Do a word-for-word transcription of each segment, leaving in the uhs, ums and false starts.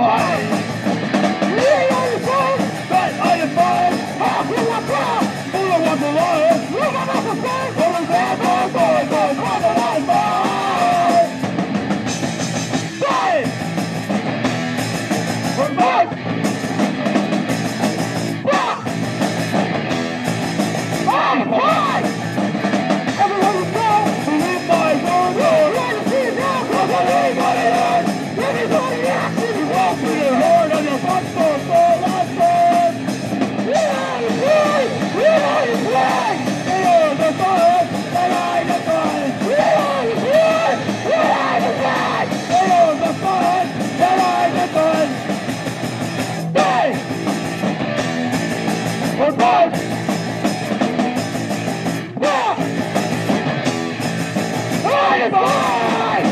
Despise. We are the same, but I define. How can I proud? Who don't want to lie? We got nothing to say. All the bad boys, boys, boys, boys, boys, boys. Spies! We're back! Back! I'm fine! Everyone is down, believe my word. You're ready to see it now, cause I ain't got it on. Everybody action, you walk through your heart on your front door, so last time. We are the flag! We are the flag! We are the flag! We are the flag! We are the flag! We are the flag! We are the flag! We are the flag! Stay! We're back! Back! I'm fine!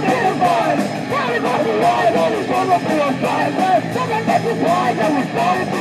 Why,